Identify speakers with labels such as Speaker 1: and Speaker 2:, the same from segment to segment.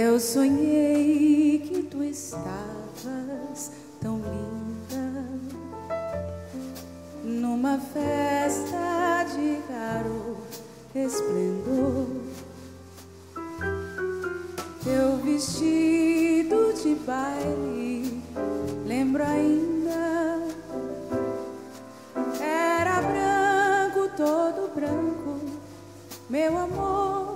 Speaker 1: Eu sonhei que tu estavas tão linda numa festa de raro esplendor. Teu vestido de baile, lembro ainda, era branco, todo branco, meu amor.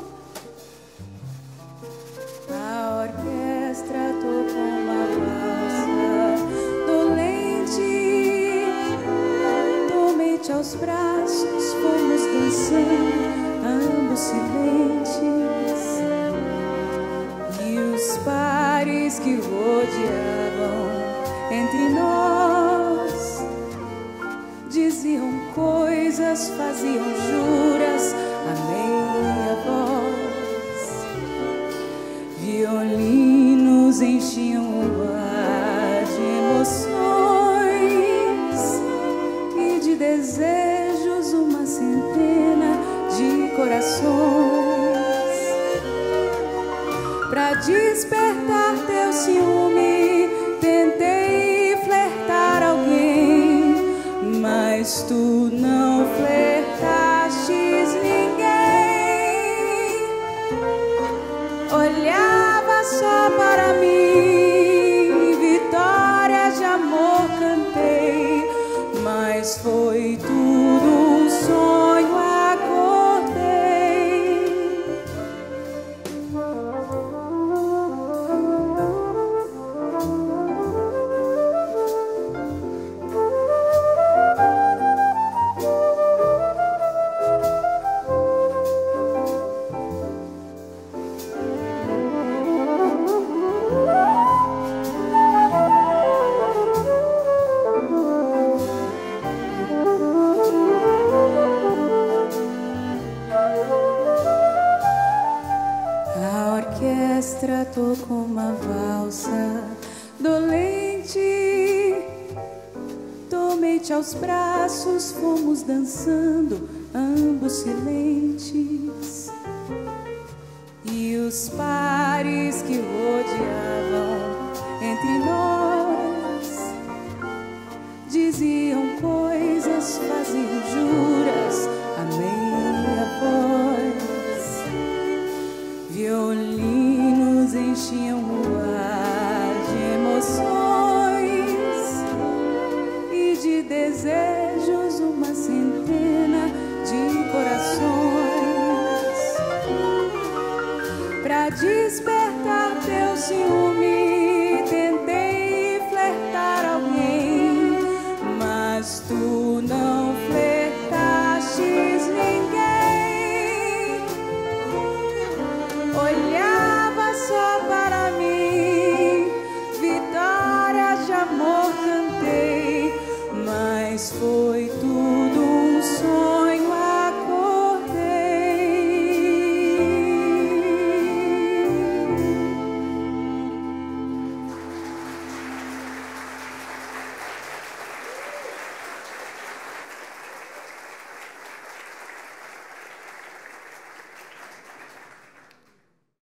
Speaker 1: A orquestra tocou uma valsa dolente, tomei-te aos braços, fomos dançando, ambos silentes, e os pares que rodeavam entre nós diziam coisas, faziam juras a meia voz. Violinos enchiam o ar de emoções e de desejos, uma centena de corações. Pra despertar teu ciúme, tentei flertar alguém, mas tu não flertastes ninguém. Olhava só para mim, vitórias de amor cantei, mas foi tudo um sonho, acordei. A orquestra tocou uma valsa dolente, tomei-te aos braços, fomos dançando, ambos silentes, e os pares que rodeavam entre nós diziam coisas, faziam juras a meia voz. Violinos enchiam o ar de emoções e de desejos, uma centena de corações. Pra despertar teu ciúme, tentei flertar alguém, mas tu